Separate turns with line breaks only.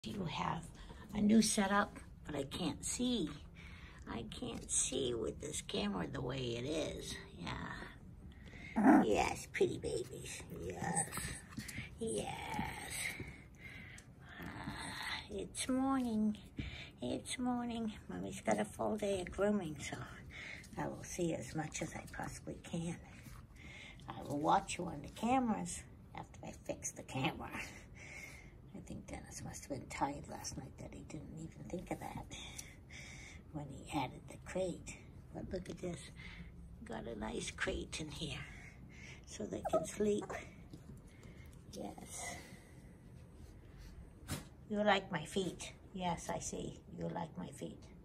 You have a new setup, but I can't see. I can't see with this camera the way it is. Yeah. Yes, pretty babies. Yes. Yes. It's morning. It's morning. Mommy's got a full day of grooming, so I will see as much as I possibly can. I will watch you on the cameras after I fix the camera. I think Dennis must have been tired last night that he didn't even think of that when he added the crate. But look at this. Got a nice crate in here so they can sleep. Yes. You like my feet. Yes, I see. You like my feet.